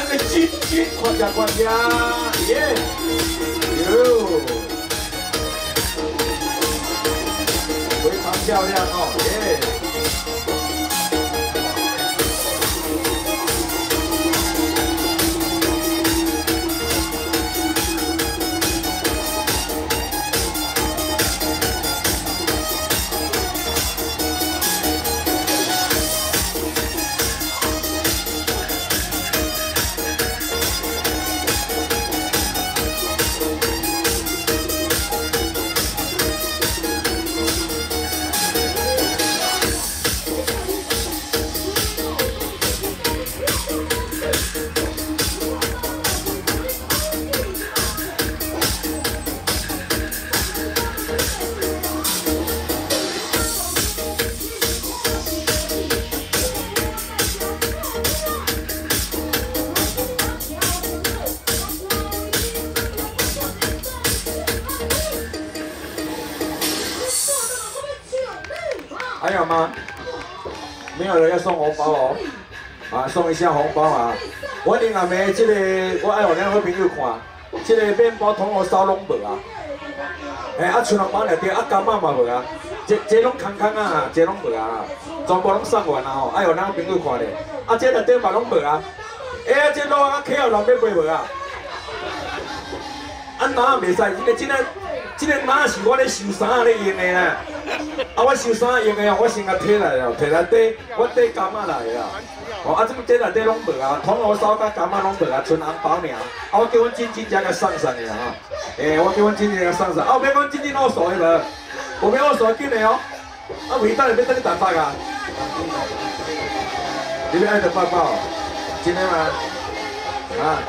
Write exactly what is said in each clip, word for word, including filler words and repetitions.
的金金，看下看下，耶！哟，非常漂亮哦，耶！ 还有吗？没有人要送红包哦，啊，送一下红包啊！我另外暝这个，我爱互两个朋友看，这个面包桶我烧拢无啊。哎，啊，春红包内底啊，柑仔嘛无啊，这这拢空空啊，这拢无啊，全部拢送完啊吼，爱互两个朋友看咧。啊，这内底嘛拢无啊，哎，这路啊，客后人要买无啊？啊，哪袂使？这个真个。 这个哪是我咧收衫咧用的啦？啊，我收衫用的哦，我先甲摕来了，摕来底，我底柑仔来啦。哦，啊，这么这内底拢无啊，铜锣烧甲柑仔拢无啊，剩红包尔。啊，我叫阮静静才甲送上的啊。诶，我叫阮静静甲送上。啊，别讲静静我数的无，无要我数紧的哦。啊，为等下要等你蛋发啊？你要爱的包包，真的吗？啊？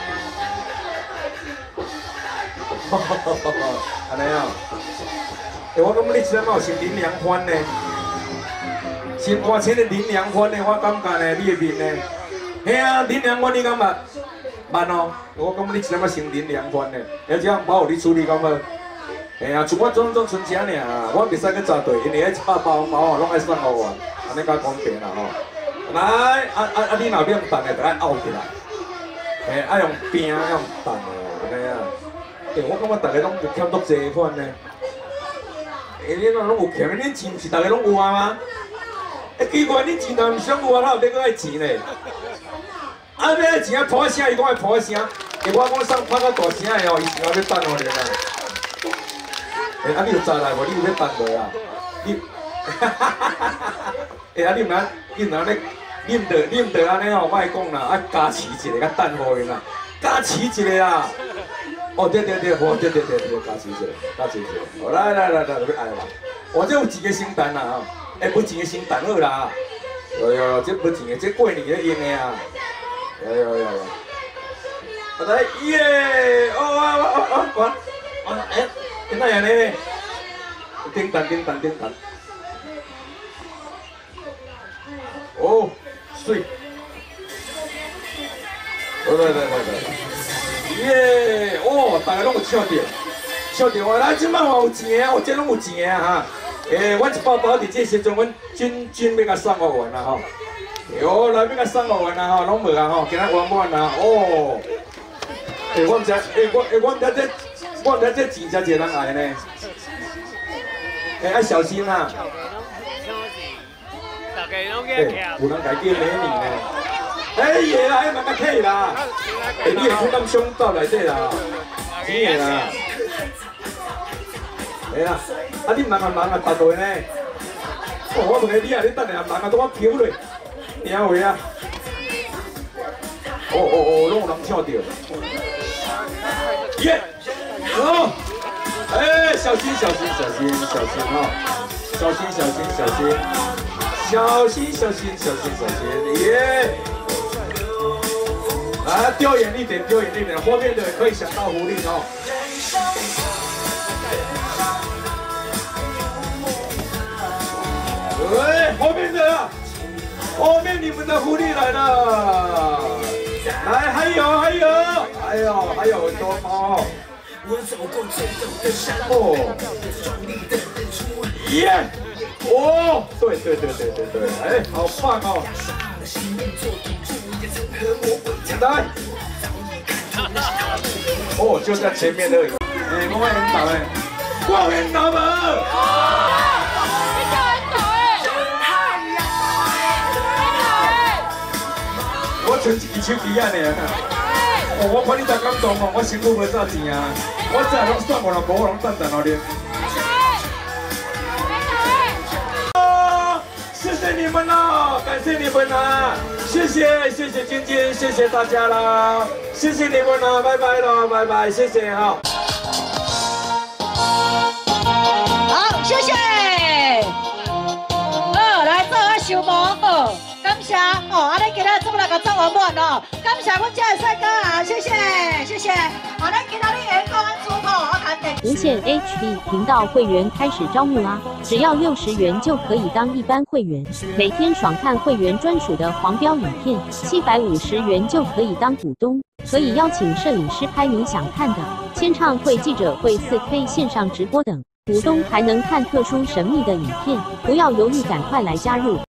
安尼哦，诶，我感觉你即阵嘛有是林良欢呢，新花钱的林良欢呢，我感觉呢，你的面呢，嘿啊，林良欢你感觉慢哦，我感觉你即阵嘛成林良欢呢，而且红包有你处理敢无？嘿啊，像我种种存钱尔，我袂使去扎队，因为迄一百包红包哦，拢爱送互我，安尼较公平啦吼。来，啊啊啊，你若要用蛋的，就爱拗起来，嘿，爱用饼，爱用蛋的，安尼啊。 诶，我感觉大家拢有欠足济款呢。诶，恁哪拢有欠？恁钱毋是大家拢有啊吗？诶，奇怪，恁钱若毋想有啊，哪有得搁爱钱咧？啊，要爱钱啊，破声，伊讲爱破声。诶，我讲送拍到大声的哦，伊是讲要等我咧啦。诶，啊，你有知来无？你有要等无啊？你，哈哈哈哈哈！诶，啊，你毋通，你毋通咧，你毋得，你毋得安尼哦，莫讲啦，啊，加持一个，甲等互因啦，加持一个啦。 哦，对对对，哦，对对对对，加持一下，加持一下。哦，来来来来，要爱啦！我这有钱的圣诞啦，吼，哎，没钱的圣诞好啦。有有有，这没钱的，这过年咧用的啊。有有有有。啊来，耶！哦啊啊啊啊！啊哎，今仔样呢？叮当叮当叮当。哦，水。来来来来来。 耶！哦，大家拢有笑着，笑着我来，即摆我有钱啊，我这拢有钱啊哈。诶，阮一包包伫这时阵，阮均均要甲送互完啦吼。哟，来要甲送互完啦吼，拢无啊吼，今仔圆满啦哦。诶，我毋知，诶我诶我毋知这，我毋知这钱才一个人来呢。诶，要小心啊。诶，有人家叫美女呢。 哎爷啦，哎慢慢起啦，哎你会看胸罩内底啦，真个啦，哎啦，啊你忙啊忙啊达到呢？哦我问下你啊，你等下忙啊，都我飘落，领回啊。哦哦哦，拢有人跳着。耶！哦，哎小心小心小心小心哈，小心小心小心，小心小心小心小心，耶！ 来，丢远一点，丢远一点，后面的可以想到狐狸哦。喂，后面的，后面你们的狐狸来了。来，还有，还有，还有，还有很多猫哦。哦，耶！哦，对对对对对对，哎，好棒哦。 来，哦，就在前面而已。哎，我很倒哎，我很倒无。我存一手机啊呢。哦，我看你在感动哦，我辛苦无赚钱啊，我这拢算无啦，无我拢等等哦你。谢谢你们啦，感谢你们啦，谢谢谢谢晶晶，谢谢大家啦，谢谢你们啦，拜拜啦，拜拜，谢谢哈。 好，谢谢。好，来做下收网哦，感谢哦，安尼今日这么来个做完满哦，感谢阮家的帅哥啊，谢谢谢谢。好，咱今仔日员工安出口，我谈点。 无线 H D 频道会员开始招募啦！只要六十元就可以当一般会员，每天爽看会员专属的黄标影片；七百五十元就可以当股东，可以邀请摄影师拍你想看的签唱会、记者会、四 K 线上直播等。股东还能看特殊神秘的影片，不要犹豫，赶快来加入！